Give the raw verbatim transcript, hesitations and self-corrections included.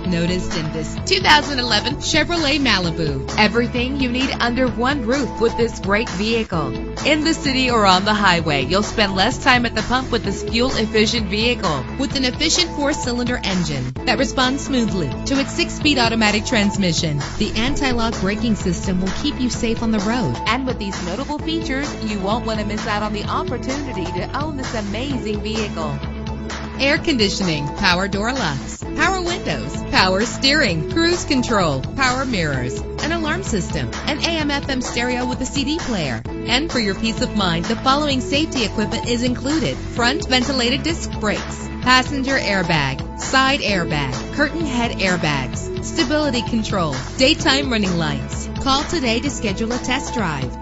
noticed in this two thousand eleven Chevrolet Malibu. Everything you need under one roof with this great vehicle. In the city or on the highway, you'll spend less time at the pump with this fuel-efficient vehicle. With an efficient four-cylinder engine that responds smoothly to its six-speed automatic transmission, the anti-lock braking system will keep you safe on the road. And with these notable features, you won't want to miss out on the opportunity to own this amazing vehicle. Air conditioning, power door locks, power windows, power steering, cruise control, power mirrors, an alarm system, an A M F M stereo with a C D player. And for your peace of mind, the following safety equipment is included: front ventilated disc brakes, passenger airbag, side airbag, curtain head airbags, stability control, daytime running lights. Call today to schedule a test drive.